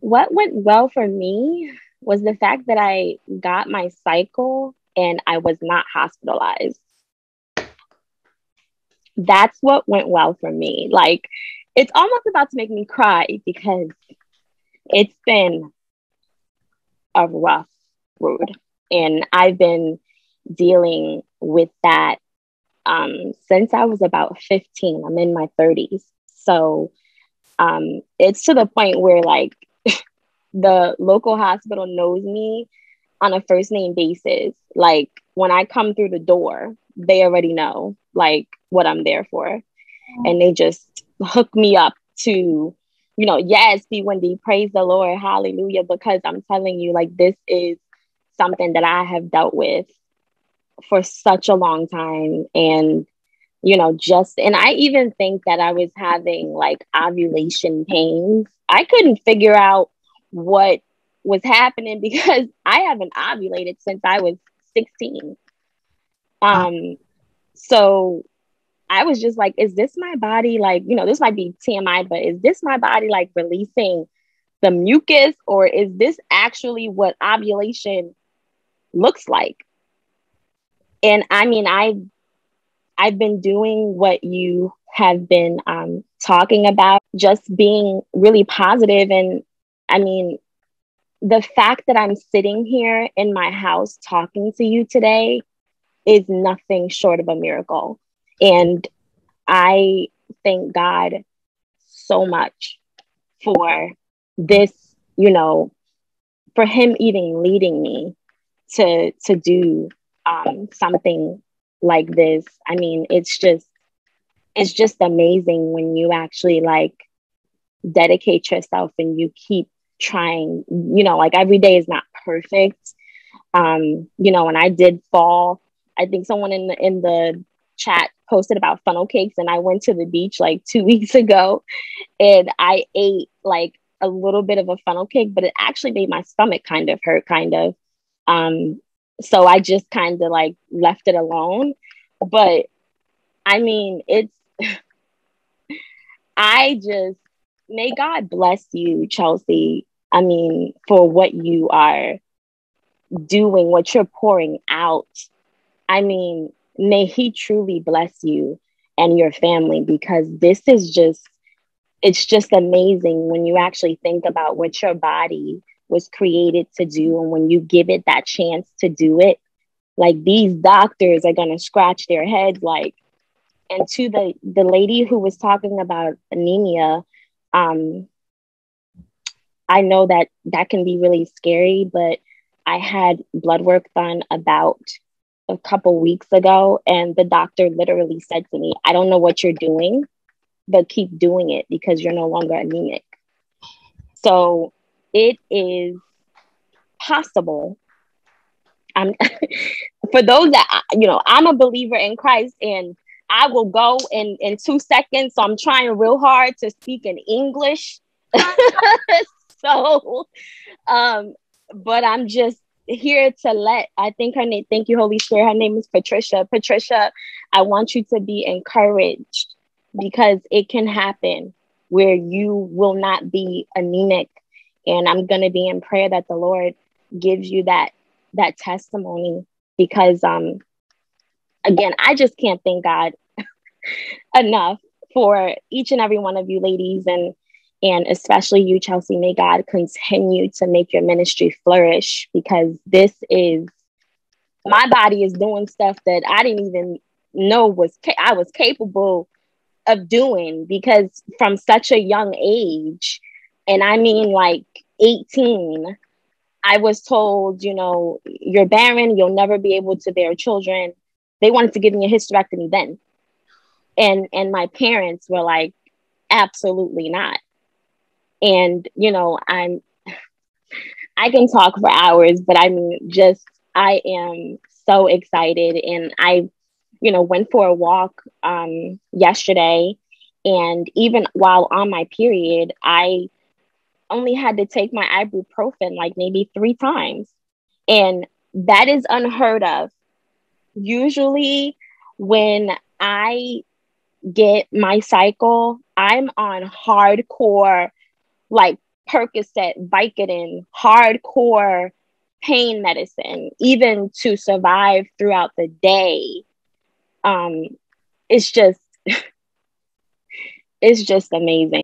What went well for me was the fact that I got my cycle and I was not hospitalized. That's what went well for me. Like, it's almost about to make me cry because it's been a rough road. And I've been dealing with that since I was about 15. I'm in my 30s. So it's to the point where, like, the local hospital knows me on a first name basis. Like, when I come through the door, they already know, like, what I'm there for. And they just hook me up to, yes, be Wendy, praise the Lord, hallelujah, because I'm telling you, like, this is something that I have dealt with for such a long time. And, and I even think that I was having like ovulation pains. I couldn't figure out what was happening because I haven't ovulated since I was 16. So I was just like, is this my body? Like, this might be TMI, but is this my body like releasing the mucus, or is this actually what ovulation looks like? And I mean, I've been doing what you have been talking about, just being really positive. And I mean, the fact that I'm sitting here in my house talking to you today is nothing short of a miracle. And I thank God so much for this, for him even leading me to do something like this. I mean, it's just amazing when you actually like dedicate yourself and you keep trying. Like, every day is not perfect. And I did fall. I think someone in the chat posted about funnel cakes, and I went to the beach like 2 weeks ago and I ate like a little bit of a funnel cake, but it actually made my stomach kind of hurt, kind of. So I just kind of like left it alone. But I mean, I just, may God bless you, Chelsea. I mean, for what you are doing, what you're pouring out. I mean, may he truly bless you and your family, because it's just amazing when you actually think about what your body was created to do. And when you give it that chance to do it, like, these doctors are going to scratch their heads. Like, and to the lady who was talking about anemia, I know that that can be really scary, but I had blood work done about a couple weeks ago, and the doctor literally said to me, I don't know what you're doing, but keep doing it because you're no longer anemic. So it is possible. I'm for those that, I'm a believer in Christ, and I will go in 2 seconds. So I'm trying real hard to speak in English. So, but I'm just here to I think her name, thank you, Holy Spirit. Her name is Patricia. Patricia, I want you to be encouraged, because it can happen where you will not be anemic. And I'm going to be in prayer that the Lord gives you that testimony, because, again, I just can't thank God enough for each and every one of you ladies, and especially you, Chelsea. May God continue to make your ministry flourish, because my body is doing stuff that I didn't even know I was capable of doing, because from such a young age, and I mean like 18, I was told, you're barren, you'll never be able to bear children. They wanted to give me a hysterectomy then. And my parents were like, absolutely not. And, I can talk for hours, but I mean, I am so excited. And I, went for a walk yesterday. And even while on my period, I only had to take my ibuprofen like maybe 3 times. And that is unheard of. Usually when I get my cycle, I'm on hardcore, like, Percocet, Vicodin, hardcore pain medicine, even to survive throughout the day. It's just it's just amazing.